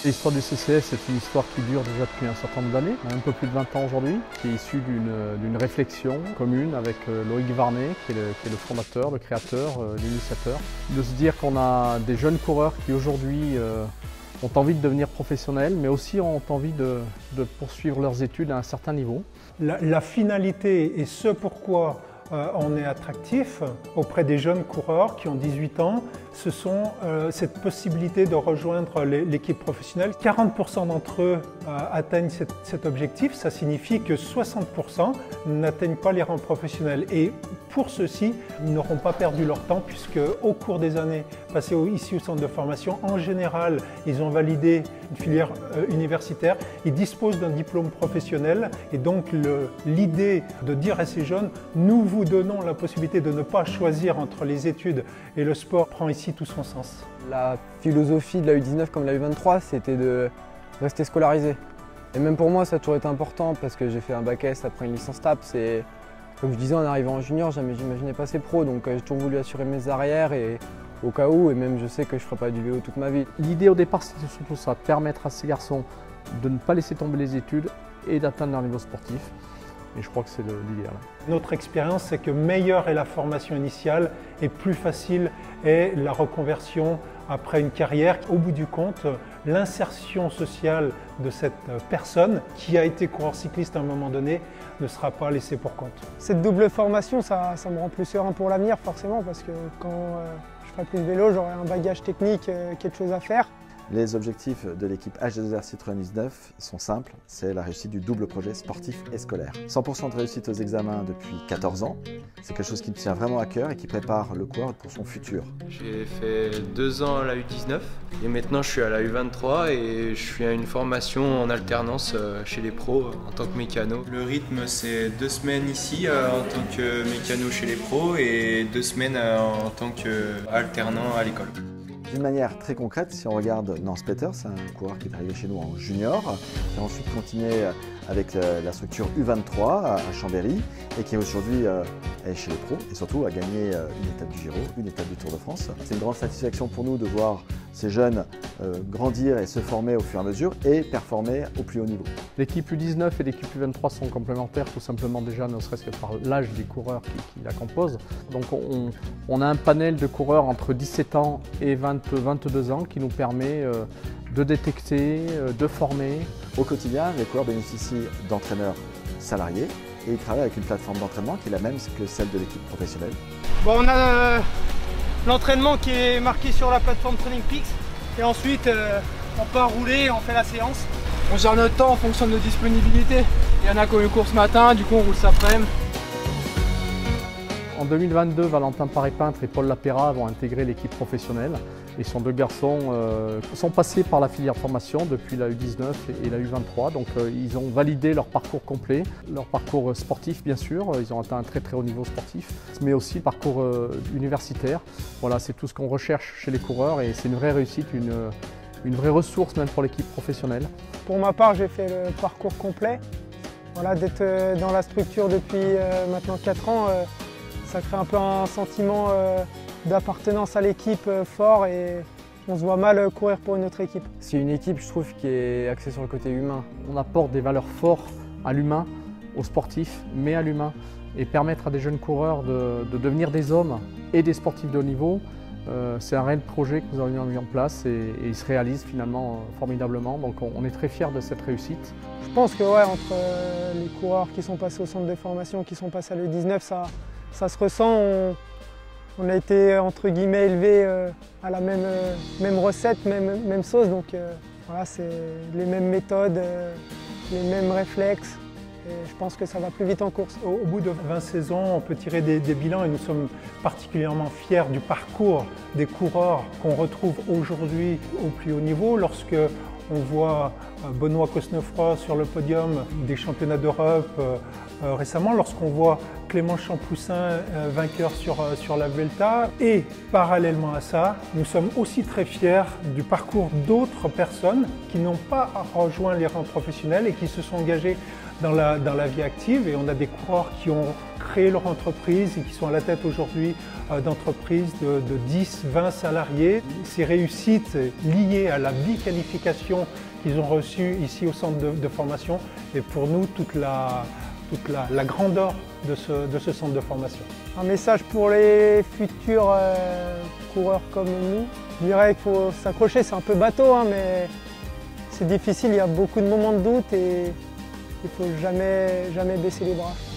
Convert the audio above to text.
L'histoire du CCS, c'est une histoire qui dure déjà depuis un certain nombre d'années, un peu plus de 20 ans aujourd'hui, qui est issue d'une réflexion commune avec Loïc Varnet, qui est le fondateur, le créateur, l'initiateur. De se dire qu'on a des jeunes coureurs qui aujourd'hui ont envie de devenir professionnels, mais aussi ont envie de poursuivre leurs études à un certain niveau. La finalité et ce pourquoi on est attractif auprès des jeunes coureurs qui ont 18 ans, ce sont cette possibilité de rejoindre l'équipe professionnelle. 40% d'entre eux atteignent cet objectif, ça signifie que 60% n'atteignent pas les rangs professionnels. Et pour ceux-ci, ils n'auront pas perdu leur temps puisque au cours des années passées ici au centre de formation, en général, ils ont validé une filière universitaire, ils disposent d'un diplôme professionnel et donc l'idée de dire à ces jeunes, nous vous donnons la possibilité de ne pas choisir entre les études et le sport prend ici tout son sens. La philosophie de la U19 comme de la U23, c'était de rester scolarisé. Et même pour moi, ça a toujours été important parce que j'ai fait un bac S après une licence TAPS et comme je disais, en arrivant en junior, jamais j'imaginais passer pro, donc j'ai toujours voulu assurer mes arrières et au cas où, et même je sais que je ne ferai pas du vélo toute ma vie. L'idée au départ, c'était surtout ça, permettre à ces garçons de ne pas laisser tomber les études et d'atteindre leur niveau sportif. Et je crois que c'est l'idéal. Notre expérience, c'est que meilleure est la formation initiale et plus facile est la reconversion après une carrière. Au bout du compte, l'insertion sociale de cette personne qui a été coureur cycliste à un moment donné ne sera pas laissée pour compte. Cette double formation, ça me rend plus serein pour l'avenir forcément parce que quand je ferai plus de vélo, j'aurai un bagage technique, quelque chose à faire. Les objectifs de l'équipe H2R Citroën 19 sont simples, c'est la réussite du double projet sportif et scolaire. 100% de réussite aux examens depuis 14 ans, c'est quelque chose qui me tient vraiment à cœur et qui prépare le coureur pour son futur. J'ai fait 2 ans à la U19 et maintenant je suis à la U23 et je fais une formation en alternance chez les pros en tant que mécano. Le rythme c'est 2 semaines ici en tant que mécano chez les pros et 2 semaines en tant qu'alternant à l'école. D'une manière très concrète, si on regarde Nance Peters, c'est un coureur qui est arrivé chez nous en junior, qui a ensuite continué avec la structure U23 à Chambéry et qui aujourd'hui est chez les pros et surtout a gagné une étape du Giro, une étape du Tour de France. C'est une grande satisfaction pour nous de voir ces jeunes grandir et se former au fur et à mesure et performer au plus haut niveau. L'équipe U19 et l'équipe U23 sont complémentaires tout simplement déjà, ne serait-ce que par l'âge des coureurs qui la composent. Donc on a un panel de coureurs entre 17 ans et 22 ans qui nous permet de détecter, de former. Au quotidien, les coureurs bénéficient d'entraîneurs salariés et ils travaillent avec une plateforme d'entraînement qui est la même que celle de l'équipe professionnelle. Bon, on a l'entraînement qui est marqué sur la plateforme TrainingPeaks et ensuite on part rouler, on fait la séance. On gère notre temps en fonction de nos disponibilités. Il y en a qui ont eu cours ce matin, du coup on roule cet après-midi. En 2022, Valentin Paré-Peintre et Paul Lapéra vont intégrer l'équipe professionnelle. Et ces deux garçons sont passés par la filière formation depuis la U19 et la U23. Donc ils ont validé leur parcours complet, leur parcours sportif bien sûr. Ils ont atteint un très très haut niveau sportif, mais aussi le parcours universitaire. Voilà, c'est tout ce qu'on recherche chez les coureurs et c'est une vraie réussite, une vraie ressource même pour l'équipe professionnelle. Pour ma part, j'ai fait le parcours complet. Voilà, d'être dans la structure depuis maintenant 4 ans, ça crée un peu un sentiment d'appartenance à l'équipe fort et on se voit mal courir pour une autre équipe. C'est une équipe, je trouve, qui est axée sur le côté humain. On apporte des valeurs fortes à l'humain, aux sportifs, mais à l'humain. Et permettre à des jeunes coureurs de devenir des hommes et des sportifs de haut niveau, c'est un réel projet que nous avons mis en place et il se réalise finalement formidablement. Donc on est très fiers de cette réussite. Je pense que ouais, entre les coureurs qui sont passés au centre de formation, qui sont passés à l'U19, ça se ressent. On a été entre guillemets élevés à la même recette, même sauce. Donc voilà, c'est les mêmes méthodes, les mêmes réflexes. Et je pense que ça va plus vite en course. Au bout de 20 saisons, on peut tirer des bilans et nous sommes particulièrement fiers du parcours des coureurs qu'on retrouve aujourd'hui au plus haut niveau. Lorsque on voit Benoît Cosnefroy sur le podium des championnats d'Europe récemment, lorsqu'on voit Clément Champoussin, vainqueur sur la Vuelta. Et parallèlement à ça, nous sommes aussi très fiers du parcours d'autres personnes qui n'ont pas rejoint les rangs professionnels et qui se sont engagées dans la vie active. Et on a des coureurs qui ont créé leur entreprise et qui sont à la tête aujourd'hui d'entreprises de 10, 20 salariés. Ces réussites liées à la biqualification qu'ils ont reçue ici au centre de formation est pour nous toute la grandeur de ce centre de formation. Un message pour les futurs coureurs comme nous. Je dirais qu'il faut s'accrocher, c'est un peu bateau, hein, mais c'est difficile, il y a beaucoup de moments de doute et il ne faut jamais baisser les bras.